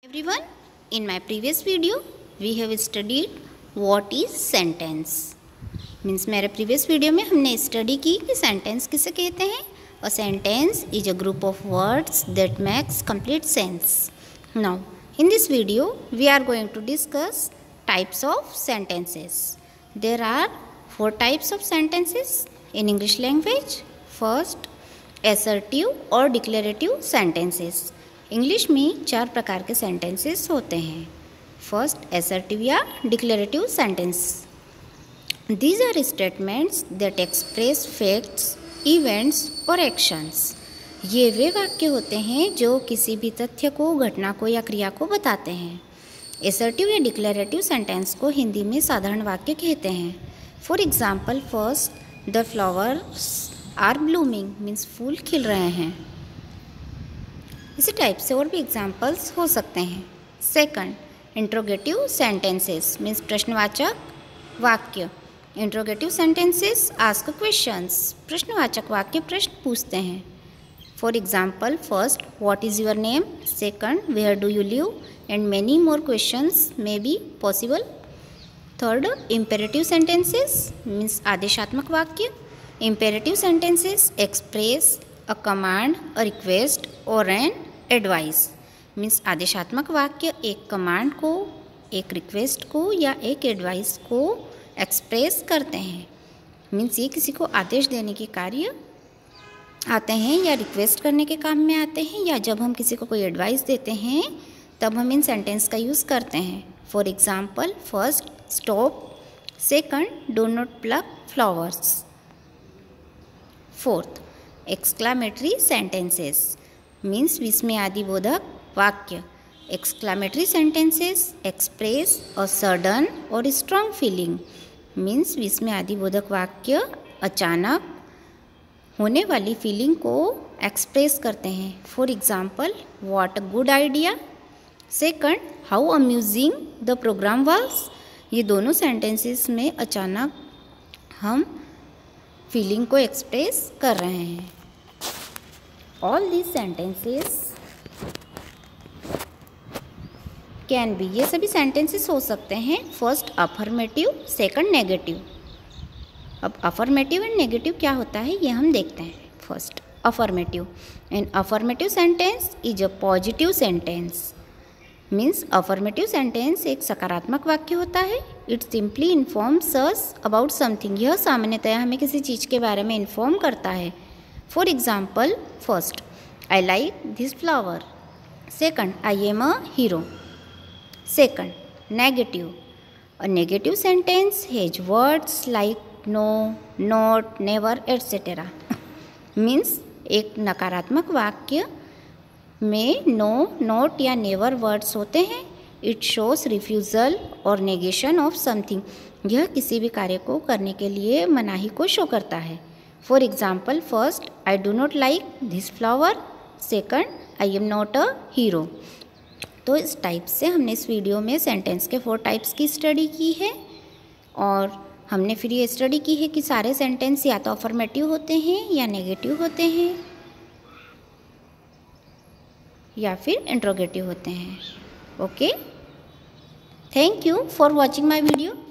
Everyone, in my previous video we have studied what is sentence. Means मेरे previous video में हमने study की कि सेंटेंस किसे कहते हैं. और sentence is a group of words that makes complete sense. Now in this video we are going to discuss types of sentences. There are 4 types of sentences in English language. First, assertive और declarative sentences. English में 4 प्रकार के sentences होते हैं. First, assertive या declarative sentence. These are statements that express facts, events और actions. ये वे वाक्य होते हैं जो किसी भी तथ्य को, घटना को या क्रिया को बताते हैं. एसर्टिव या डिक्लेरेटिव सेंटेंस को हिंदी में साधारण वाक्य कहते हैं. For example, first, the flowers are blooming means फूल खिल रहे हैं. इसी टाइप से और भी एग्जाम्पल्स हो सकते हैं. सेकंड, इंट्रोगेटिव सेंटेंसेस मीन्स प्रश्नवाचक वाक्य. Interrogative sentences ask questions. प्रश्नवाचक वाक्य प्रश्न पूछते हैं. For example, first, what is your name. Second, where do you live. And many more questions may be possible. Third, imperative sentences means आदेशात्मक वाक्य. Imperative sentences express a command, a request और an advice. Means आदेशात्मक वाक्य एक command को, एक request को या एक एडवाइस को एक्सप्रेस करते हैं. मीन्स ये किसी को आदेश देने के कार्य आते हैं या रिक्वेस्ट करने के काम में आते हैं, या जब हम किसी को कोई एडवाइस देते हैं तब हम इन सेंटेंस का यूज़ करते हैं. For example, first, stop. Second, do not pluck flowers. Fourth, exclamatory sentences means विस्मयादिबोधक वाक्य. Exclamatory sentences express a sudden और स्ट्रॉन्ग फीलिंग. मीन्स विस्मयादिबोधक वाक्य अचानक होने वाली फीलिंग को एक्सप्रेस करते हैं. For example, what a good idea. Second, how amusing the program was. ये दोनों सेंटेंसेस में अचानक हम फीलिंग को एक्सप्रेस कर रहे हैं. All these sentences can be, ये सभी सेंटेंसेस हो सकते हैं. First, affirmative. Second, negative. अब अफर्मेटिव एंड नेगेटिव क्या होता है ये हम देखते हैं. First, affirmative. An affirmative sentence is a positive sentence. Means affirmative sentence एक सकारात्मक वाक्य होता है. It simply informs us about something. यह सामान्यतया हमें किसी चीज़ के बारे में इन्फॉर्म करता है. For example, first, I like this flower. Second, I am a hero. Second, negative. A negative sentence has words like no, not, never, etc. Means एक नकारात्मक वाक्य में no, not या never वर्ड्स होते हैं. It shows refusal और negation of something. यह किसी भी कार्य को करने के लिए मनाही को शो करता है. For example, first, I do not like this flower. Second, I am not a hero. तो इस टाइप से हमने इस वीडियो में सेंटेंस के 4 टाइप्स की स्टडी की है. और हमने फिर ये स्टडी की है कि सारे सेंटेंस या तो अफर्मेटिव होते हैं या नेगेटिव होते हैं या फिर इंट्रोगेटिव होते हैं. Okay, thank you for watching my video.